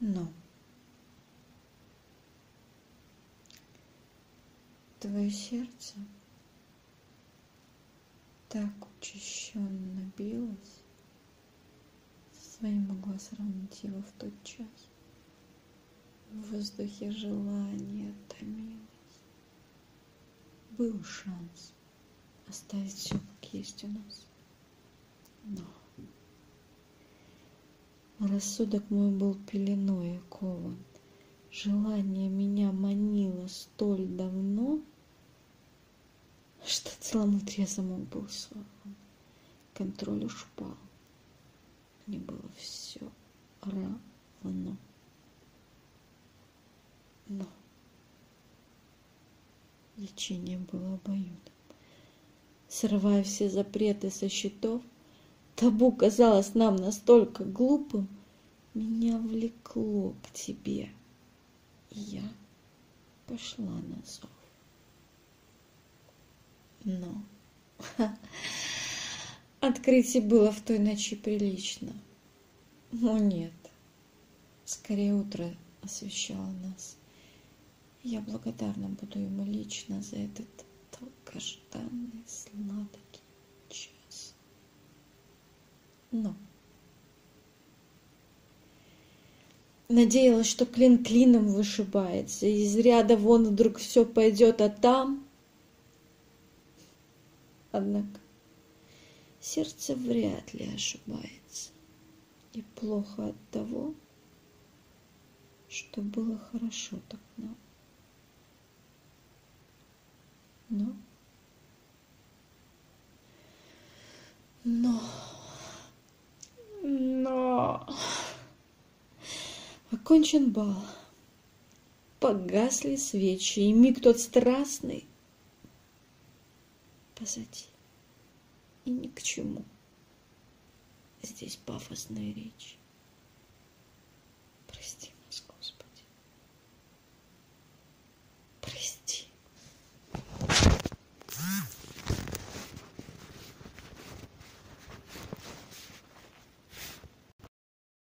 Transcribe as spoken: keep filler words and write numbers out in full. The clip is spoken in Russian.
Но твое сердце так учащенно билось, своим могла сравнить его в тот час. В воздухе желание томилось. Был шанс оставить все как есть у нас. Но рассудок мой был пеленой окован. Желание меня манило столь давно, что целомудрие замок был сорван. Контроль уж пал. Мне было все равно. Но лечение было обоюдным. Срывая все запреты со счетов, табу казалось нам настолько глупым, меня влекло к тебе, и я пошла на зов. Но ха, открытие было в той ночи прилично. Но нет, скорее утро освещало нас. Я благодарна буду ему лично за этот долгожданный сладкий час. Но надеялась, что клин клином вышибается, и из ряда вон вдруг все пойдет, а там... Однако сердце вряд ли ошибается, и плохо от того, что было хорошо так нам. Но, но, но, окончен бал, погасли свечи, и миг тот страстный позади, и ни к чему здесь пафосная речь.